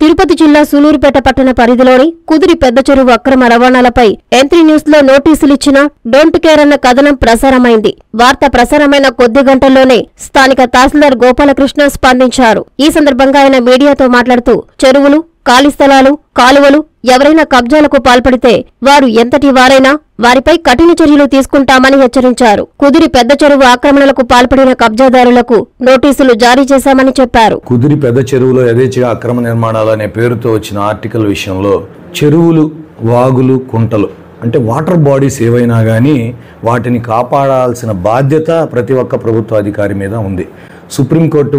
తిరుపతి జిల్లా సూలూరుపేట పట్టణ పరిధిలోని కుదిరి పెద్ద చెరువు అక్రమ రవాణాలపై ఎంత్రీ న్యూస్ లో నోటీసులిచ్చిన డోంట్ కేర్ అన్న కథనం ప్రసారమైంది. వార్త ప్రసారమైన కొద్ది గంటల్లోనే స్థానిక తహసీల్దార్ గోపాలకృష్ణ స్పందించారు. ఈ సందర్భంగా ఆయన మీడియాతో మాట్లాడుతూ చెరువులు, ఖాళీ స్థలాలు, కాలువలు ఎవరైనా కబ్జాలకు పాల్పడితే వారు ఎంతటి వారైనా వారిపై కఠిన చర్యలు తీసుకుంటామని హెచ్చరించారు. కుదిరి పెద్ద చెరువు ఆక్రమణలకు పాల్పడిన కబ్జాదారులకు నోటీసులు జారీ చేశామని చెప్పారు. కుదిరి పెద్ద చెరువులో యథేచ్ఛగా అక్రమ నిర్మాణాలు అనే పేరుతో వచ్చిన ఆర్టికల్ విషయంలో చెరువులు, వాగులు, కుంటలు అంటే వాటర్ బాడీస్ ఏవైనా కానీ వాటిని కాపాడాల్సిన బాధ్యత ప్రతి ఒక్క ప్రభుత్వ అధికారి మీద ఉంది. సుప్రీంకోర్టు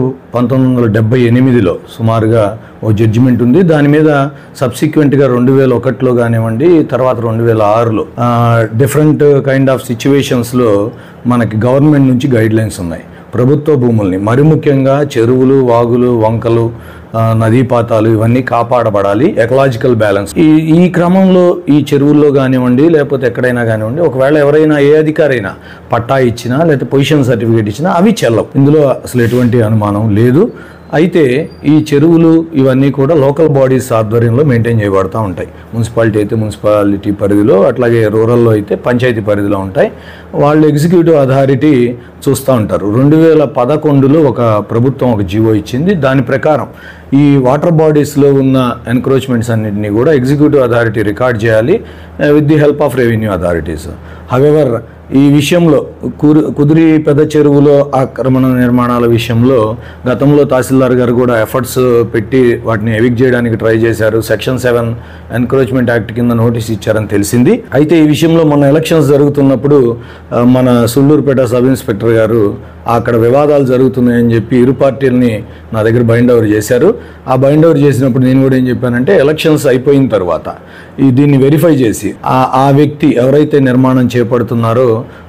1978లో సుమారుగా ఓ జడ్జిమెంట్ ఉంది. దాని మీద సబ్సిక్వెంట్గా 2001లో కానివ్వండి, తర్వాత 2006లో డిఫరెంట్ కైండ్ ఆఫ్ సిచ్యువేషన్స్లో మనకి గవర్నమెంట్ నుంచి గైడ్ లైన్స్ ఉన్నాయి. ప్రభుత్వ భూముల్ని, మరి ముఖ్యంగా చెరువులు, వాగులు, వంకలు, నదీపాతాలు ఇవన్నీ కాపాడబడాలి, ఎకలాజికల్ బ్యాలెన్స్. ఈ క్రమంలో ఈ చెరువుల్లో కానివ్వండి, లేకపోతే ఎక్కడైనా కానివ్వండి, ఒకవేళ ఎవరైనా ఏ అధికారైనా పట్టా ఇచ్చినా లేకపోతే పొజిషన్ సర్టిఫికేట్ ఇచ్చినా అవి చెల్లవు. ఇందులో అసలు ఎటువంటి అనుమానం లేదు. అయితే ఈ చెరువులు ఇవన్నీ కూడా లోకల్ బాడీస్ ఆధ్వర్యంలో మెయింటైన్ చేయబడుతూ ఉంటాయి. మున్సిపాలిటీ అయితే మున్సిపాలిటీ పరిధిలో, అట్లాగే రూరల్లో అయితే పంచాయతీ పరిధిలో ఉంటాయి. వాళ్ళు ఎగ్జిక్యూటివ్ అథారిటీ చూస్తూ ఉంటారు. 2011లో ఒక ప్రభుత్వం ఒక జీవో ఇచ్చింది. దాని ప్రకారం ఈ వాటర్ బాడీస్లో ఉన్న ఎన్క్రోచ్మెంట్స్ అన్నింటినీ కూడా ఎగ్జిక్యూటివ్ అథారిటీ రికార్డ్ చేయాలి with the help of revenue authorities. However ఈ విషయంలో కుదిరి పెద్ద చెరువులో ఆక్రమణ నిర్మాణాల విషయంలో గతంలో తహసీల్దార్ గారు కూడా ఎఫర్ట్స్ పెట్టి వాటిని ఎవిక్ట్ చేయడానికి ట్రై చేశారు. సెక్షన్ 7 ఎన్క్రోచ్మెంట్ యాక్ట్ కింద నోటీస్ ఇచ్చారని తెలిసింది. అయితే ఈ విషయంలో మొన్న ఎలక్షన్స్ జరుగుతున్నప్పుడు మన సూళ్ళూరుపేట సబ్ ఇన్స్పెక్టర్ గారు అక్కడ వివాదాలు జరుగుతున్నాయని చెప్పి ఇరు పార్టీలని నా దగ్గర బైండ్ ఓవర్ చేశారు. ఆ బైండ్ ఓవర్ చేసినప్పుడు నేను కూడా ఏం చెప్పానంటే, ఎలక్షన్స్ అయిపోయిన తర్వాత దీన్ని వెరిఫై చేసి ఆ వ్యక్తి ఎవరైతే నిర్మాణం చేపడుతున్నారో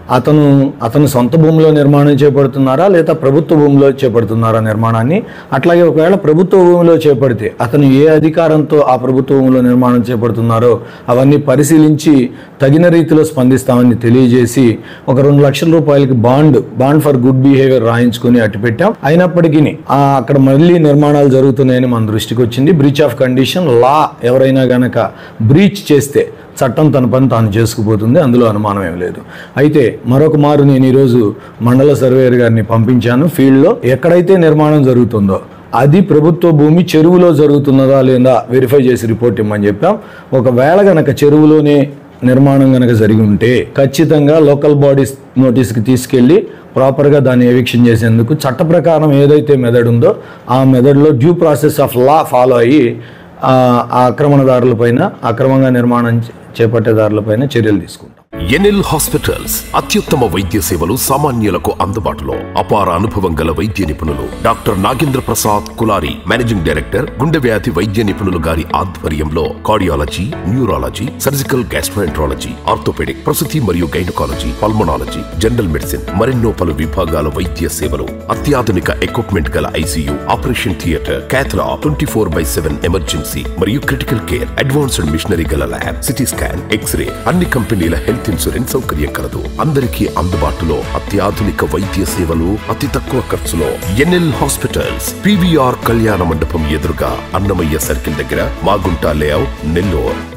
అతను సొంత భూమిలో నిర్మాణం చేపడుతున్నారా లేదా ప్రభుత్వ భూమిలో చేపడుతున్నారా నిర్మాణాన్ని, అట్లాగే ఒకవేళ ప్రభుత్వ భూమిలో చేపడితే అతను ఏ అధికారంతో ఆ ప్రభుత్వ భూమిలో నిర్మాణం చేపడుతున్నారో అవన్నీ పరిశీలించి తగిన రీతిలో స్పందిస్తామని తెలియజేసి ఒక 2 లక్షల రూపాయలకి బాండ్ ఫర్ గుడ్ బిహేవియర్ రాయించుకుని అట్టు పెట్టాం. అయినప్పటికీ అక్కడ మళ్ళీ నిర్మాణాలు జరుగుతున్నాయని మన దృష్టికి వచ్చింది. బ్రీచ్ ఆఫ్ కండిషన్ లా ఎవరైనా గనక బ్రీచ్ చేస్తే చట్టం తన పని తాను చేసుకుపోతుంది, అందులో అనుమానం ఏం లేదు. అయితే మరొక మారు నేను ఈరోజు మండల సర్వేయర్ గారిని పంపించాను. ఫీల్డ్లో ఎక్కడైతే నిర్మాణం జరుగుతుందో అది ప్రభుత్వ భూమి చెరువులో జరుగుతున్నదా లేదా వెరిఫై చేసి రిపోర్ట్ ఇమ్మని చెప్పాం. ఒకవేళ గనక చెరువులోనే నిర్మాణం గనక జరిగి ఉంటే ఖచ్చితంగా లోకల్ బాడీస్ నోటీస్కి తీసుకెళ్ళి ప్రాపర్గా దాన్ని ఎవిక్షన్ చేసేందుకు చట్ట ప్రకారం ఏదైతే మెథడ్ ఉందో ఆ మెథడ్లో due process of law follow అయ్యి ఆ ఆక్రమణదారులపైన, అక్రమంగా నిర్మాణం చేపట్టేదారులపైన చర్యలు తీసుకుంటాం. ఎన్ఎల్ హాస్పిటల్స్ అత్యుత్తమ వైద్య సేవలు సామాన్యులకు అందుబాటులో. అపార అనుభవం గల వైద్య నిపుణులు doctor Nagendra Prasad Kulari, managing director, గుండె వ్యాధి వైద్య నిపుణులు గారి ఆధ్వర్యంలో cardiology, neurology, surgical gastroenterology, orthopaedic, ప్రసూతి మరియు గైనకాలజీ, పల్మనాలజీ, జనరల్ మెడిసిన్ మరెన్నో పలు విభాగాల వైద్య సేవలు. అత్యాధునిక ఎక్విప్మెంట్ గల ICU, operation theatre, cath lab, 24/7 emergency మరియు క్రిటికల్ కేర్, అడ్వాన్స్డ్ మిషనరీ గల ల్యాబ్, సిటీ స్కాన్, ఎక్స్రే, అన్ని కంపెనీల హెల్త్ ఇన్సూరెన్స్ సౌకర్యం కలదు. అందరికీ అందుబాటులో అత్యాధునిక వైద్య సేవలు అతి తక్కువ ఖర్చులో. ఎన్ఎల్ హాస్పిటల్స్, పివిఆర్ కళ్యాణ మండపం ఎదురుగా, అన్నమయ్య సర్కిల్ దగ్గర, మాగుంట లేఅవుట్, నెల్లూరు.